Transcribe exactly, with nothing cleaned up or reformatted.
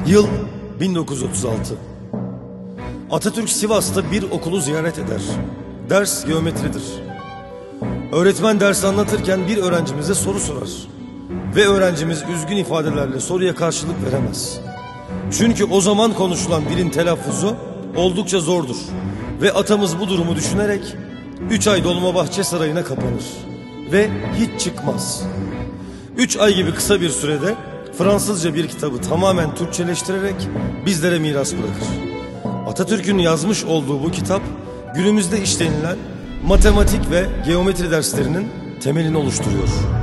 Yıl bin dokuz yüz otuz altı. Atatürk Sivas'ta bir okulu ziyaret eder. Ders geometridir. Öğretmen ders anlatırken bir öğrencimize soru sorar. Ve öğrencimiz üzgün ifadelerle soruya karşılık veremez. Çünkü o zaman konuşulan dilin telaffuzu oldukça zordur. Ve atamız bu durumu düşünerek üç ay Dolmabahçe Sarayı'na kapanır. Ve hiç çıkmaz. Üç ay gibi kısa bir sürede Fransızca bir kitabı tamamen Türkçeleştirerek bizlere miras bırakır. Atatürk'ün yazmış olduğu bu kitap günümüzde işlenilen matematik ve geometri derslerinin temelini oluşturuyor.